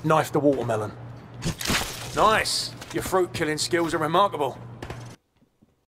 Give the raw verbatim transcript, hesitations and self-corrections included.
knife the watermelon. Nice. Your fruit killing skills are remarkable.